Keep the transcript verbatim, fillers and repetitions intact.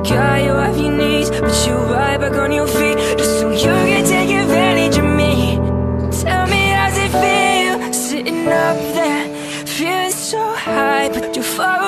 got you off your knees, but you're right back on your feet, just so you can take advantage of me. Tell me, how's it feel, sitting up there, feeling so high, but you're far